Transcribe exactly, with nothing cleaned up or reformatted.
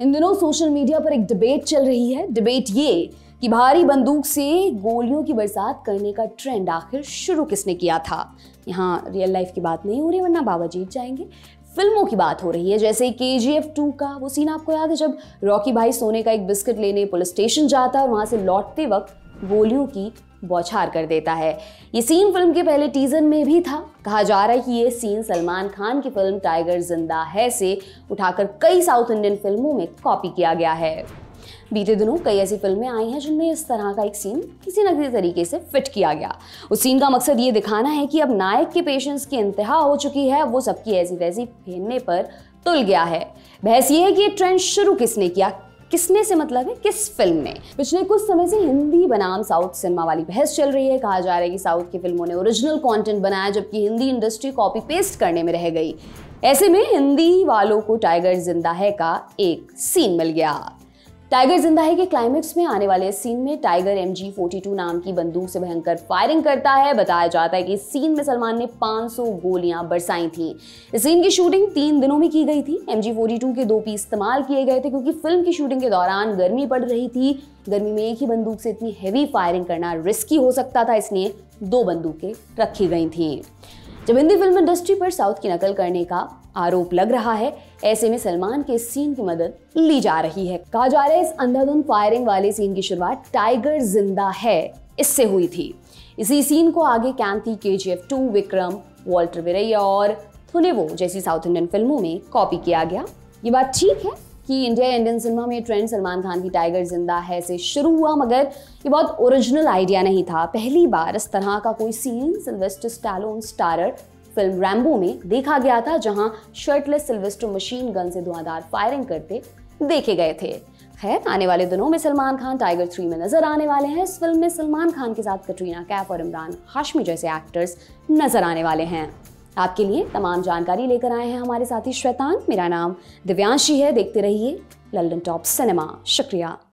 इन दिनों social media पर एक डिबेट चल रही है। डिबेट ये कि भारी बंदूक से गोलियों की बरसात करने का ट्रेंड आखिर शुरू किसने किया था। यहाँ रियल लाइफ की बात नहीं हो रही वरना बाबा जीत जाएंगे, फिल्मों की बात हो रही है। जैसे के जी एफ टू का वो सीन आपको याद है जब रॉकी भाई सोने का एक बिस्किट लेने पुलिस स्टेशन जाता है और वहां से लौटते वक्त गोलियों की बौछार कर देता है। ये सीन फिल्म के पहले टीजर में भी था। कहा जा रहा है कि ये सीन सलमान खान की फिल्म टाइगर जिंदा है से उठाकर कई साउथ इंडियन फिल्मों में कॉपी किया गया है। बीते दिनों कई ऐसी फिल्में आई हैं जिनमें इस तरह का एक सीन किसी न किसी तरीके से फिट किया गया। उस सीन का मकसद ये दिखाना है कि अब नायक के पेशेंस की इंतहा हो चुकी है, वो सबकी ऐसी तैसी फेरने पर तुल गया है। बहस ये है कि ये ट्रेंड शुरू किसने किया, किसने से मतलब है किस फिल्म ने। पिछले कुछ समय से हिंदी बनाम साउथ सिनेमा वाली बहस चल रही है। कहा जा रहा है कि साउथ की फिल्मों ने ओरिजिनल कंटेंट बनाया जबकि हिंदी इंडस्ट्री कॉपी पेस्ट करने में रह गई। ऐसे में हिंदी वालों को टाइगर जिंदा है का एक सीन मिल गया। टाइगर जिंदा है के क्लाइमेक्स में आने वाले सीन में Tiger M G forty two नाम की बंदूक से भयंकर फायरिंग करता है। बताया जाता है कि इस सीन में सलमान ने पाँच सौ गोलियां बरसाई थी। इस सीन की शूटिंग तीन दिनों में की गई थी। एम जी फोर्टी टू के दो पीस इस्तेमाल किए गए थे क्योंकि फिल्म की शूटिंग के दौरान गर्मी पड़ रही थी। गर्मी में एक ही बंदूक से इतनी हैवी फायरिंग करना रिस्की हो सकता था, इसलिए दो बंदूकें रखी गई थी। जब हिंदी फिल्म इंडस्ट्री पर साउथ की नकल करने का आरोप लग रहा है, ऐसे में सलमान के सीन की मदद ली जा रही है। कहा जा रहा है इस अंधाधुंध फायरिंग वाले सीन की शुरुआत टाइगर जिंदा है इससे हुई थी। इसी सीन को आगे कैंथी, के जी एफ टू, विक्रम, वॉल्टर वीरैया और थुनेवो जैसी साउथ इंडियन फिल्मों में कॉपी किया गया। ये बात ठीक है कि इंडिया इंडियन सिनेमा में ट्रेंड सलमान खान की टाइगर जिंदा है से शुरू हुआ, मगर ये बहुत ओरिजिनल आइडिया नहीं था। पहली बार इस तरह का कोई scene Sylvester Stallone starrer film Rambo में देखा गया था, जहां शर्टलेस सिल्वेस्टर मशीन गन से धुआंधार फायरिंग करते देखे गए थे। खैर, आने वाले दिनों में सलमान खान टाइगर थ्री में नजर आने वाले हैं। इस फिल्म में सलमान खान के साथ कटरीना कैफ और इमरान हाशमी जैसे एक्टर्स नजर आने वाले हैं। आपके लिए तमाम जानकारी लेकर आए हैं हमारे साथी श्वेतांग। मेरा नाम दिव्यांशी है। देखते रहिए लल्लन टॉप सिनेमा। शुक्रिया।